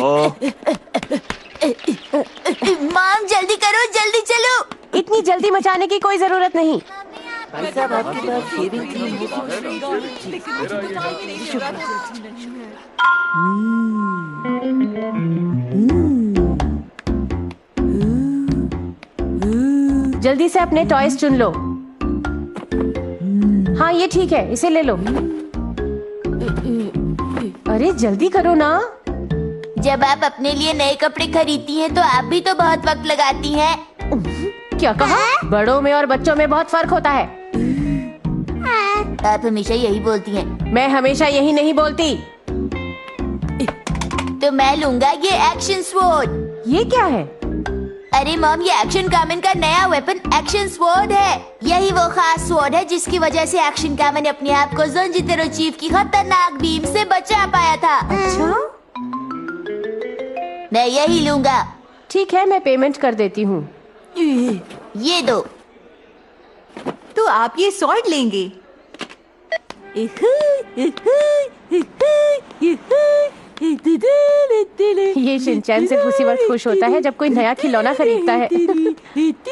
Mom जल्दी करो, जल्दी चलो। इतनी जल्दी मचाने की कोई जरूरत नहीं। भाई साहब आपके पास शेविंग क्रीम जल्दी से अपने टॉयज चुन लो। हाँ ये ठीक है, इसे ले लो। अरे जल्दी करो ना। जब आप अपने लिए नए कपड़े खरीदती हैं तो आप भी तो बहुत वक्त लगाती हैं। क्या कहा? बड़ों में और बच्चों में बहुत फर्क होता है। आप हमेशा यही बोलती हैं। मैं हमेशा यही नहीं बोलती। तो मैं लूंगा ये एक्शन स्वॉर्ड। ये क्या है? अरे मॉम, ये एक्शन कामन का नया वेपन एक्शन स्वॉर्ड है। यही वो खास स्वॉर्ड है जिसकी वजह से एक्शन कामन ने अपने आप को ज़ंजीरो चीफ की खतरनाक बीम से बचा पाया था। अच्छा, मैं यही लूंगा। ठीक है, मैं पेमेंट कर देती हूँ। ये दो। तो आप ये स्वॉर्ड लेंगे? ये शिनचैन सिर्फ उसी वक्त खुश होता है जब कोई नया खिलौना खरीदता है।